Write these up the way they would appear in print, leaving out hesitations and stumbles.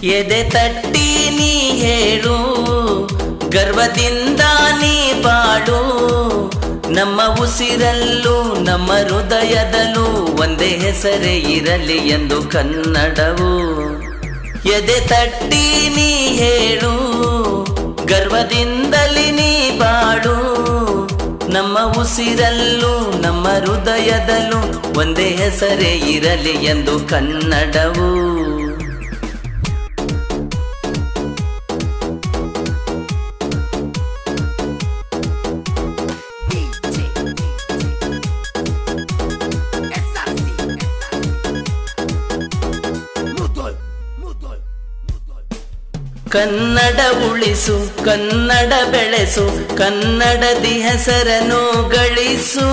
ಎದೆ ತಟ್ಟಿ ನೀ ಹೇಳು, ಗರ್ವದಿಂದ ನೀ ಬಾಳು. ನಮ್ಮ ಉಸಿರಲ್ಲೂ ನಮ್ಮ ಹೃದಯದಲ್ಲೂ ಒಂದೇ ಹೆಸರೇ ಇರಲಿ ಎಂದು ಕನ್ನಡವು. ಎದೆ ತಟ್ಟಿ ನೀ ಹೇಳು, ಗರ್ವದಿಂದಲೇ ನೀ ಬಾಳು. ನಮ್ಮ ಉಸಿರಲ್ಲೂ ನಮ್ಮ ಹೃದಯದಲ್ಲೂ ಒಂದೇ ಹೆಸರೇ ಇರಲಿ ಎಂದು ಕನ್ನಡವು. ಕನ್ನಡ ಉಳಿಸು, ಕನ್ನಡ ಬೆಳೆಸು, ಕನ್ನಡದಿ ಹೆಸರನ್ನು ಗಳಿಸು.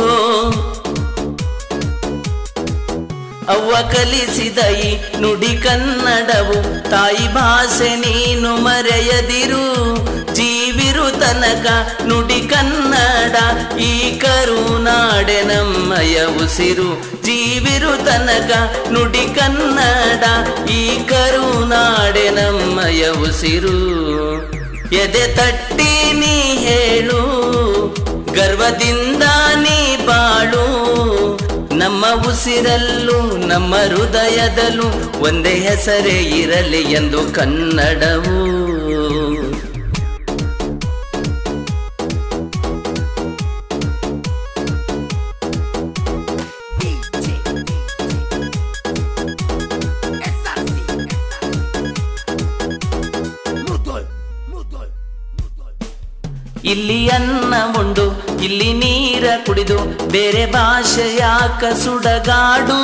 ಅವ್ವ ಕಲಿಸಿದ ಈ ನುಡಿ ಕನ್ನಡವು, ತಾಯಿ ಭಾಷೆ ನೀನು ಮರೆಯದಿರು. ಜೀವಿರು ತನಕ ನುಡಿ ಕನ್ನಡ, ಈ ಕರುನಾಡೆ ನಮ್ಮಯ ಉಸಿರು. ಜೀವಿರು ತನಕ ನುಡಿ ಕನ್ನಡ, ಈ ಕರುನಾಡೆ ನಮ್ಮಯ ಉಸಿರು. ಎದೆ ತಟ್ಟಿ ನೀ ಹೇಳು, ಗರ್ವದಿಂದ ನೀ ಬಾಳು. ನಮ್ಮ ಉಸಿರಲ್ಲೂ ನಮ್ಮ ಹೃದಯದಲ್ಲೂ ಒಂದೇ ಹೆಸರೇ ಇರಲಿ ಎಂದು ಕನ್ನಡವು. ಇಲ್ಲಿ ಅನ್ನ ಉಂಡು, ಇಲ್ಲಿ ನೀರ ಕುಡಿದು, ಬೇರೆ ಭಾಷೆಯಾಕ ಸುಡಗಾಡು.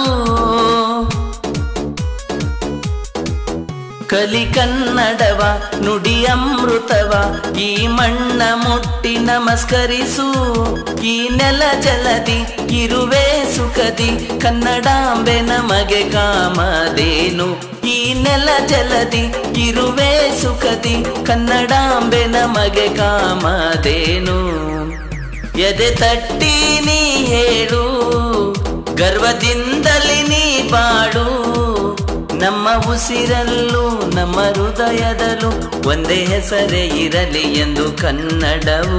ಕಲಿ ಕನ್ನಡವ, ನುಡಿ ಅಮೃತವ, ಈ ಮಣ್ಣ ಮುಟ್ಟಿ ನಮಸ್ಕರಿಸು. ಈ ನೆಲ ಜಲದಿ ಇರುವೆ ಸುಖದಿ, ಕನ್ನಡಾಂಬೆ ನಮಗೆ ಕಾಮದೇನು. ಈ ನೆಲ ಜಲದಿ ಇರುವೆ ಸುಖದಿ, ಕನ್ನಡಾಂಬೆ ನಮಗೆ ಕಾಮದೇನು. ಎದೆ ತಟ್ಟಿ ನೀ ಹೇಳು, ಗರ್ವದಿಂದಲೇ ನೀ ಬಾಳು. ನಮ್ಮ ಉಸಿರಲ್ಲೂ ನಮ್ಮ ಹೃದಯದಲ್ಲೂ ಒಂದೇ ಹೆಸರೇ ಇರಲಿ ಎಂದು ಕನ್ನಡವು.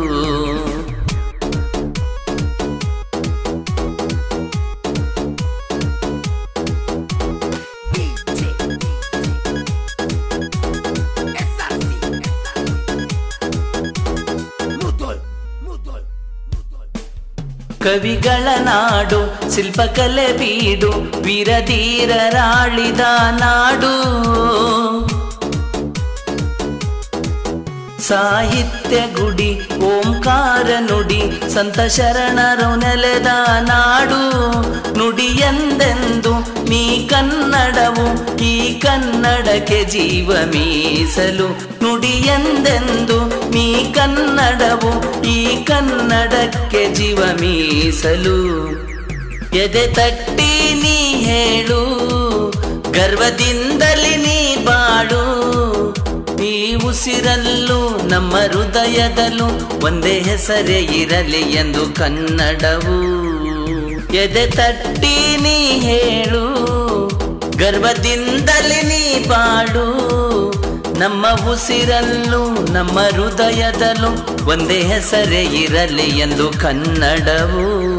ಕವಿಗಳ ನಾಡು, ಶಿಲ್ಪಕಲೆ ಬೀಡು, ವೀರಧೀರರಾಳಿದ ನಾಡು. ಸಾಹಿತ್ಯ ಗುಡಿ, ಓಂಕಾರ ನುಡಿ, ಸಂತ ಶರಣರು ನೆಲೆದ ನಾಡು. ನುಡಿ ಎಂದೆಂದು ನೀ ಕನ್ನಡವು, ಈ ಕನ್ನಡಕ್ಕೆ ಜೀವ ಮೀಸಲು. ನುಡಿ ಎಂದೆಂದು ನೀ ಕನ್ನಡವು, ಈ ಕನ್ನಡಕ್ಕೆ ಜೀವ ಮೀಸಲು. ಎದೆ ತಟ್ಟಿ ನೀ ಹೇಳು, ಗರ್ವದಿಂದಲೇ ನೀ ಬಾಳು. ಈ ಉಸಿರಲ್ಲೂ ನಮ್ಮ ಹೃದಯದಲ್ಲೂ ಒಂದೇ ಹೆಸರೇ ಇರಲಿ ಎಂದು ಕನ್ನಡವು. ಎದೆ ತಟ್ಟಿ ನೀ ಹೇಳು, ಗರ್ವದಿಂದಲೇ ನೀ ಬಾಳು. ನಮ್ಮ ಉಸಿರಲ್ಲೂ ನಮ್ಮ ಹೃದಯದಲ್ಲೂ ಒಂದೇ ಹೆಸರೇ ಇರಲಿ ಎಂದು ಕನ್ನಡವು.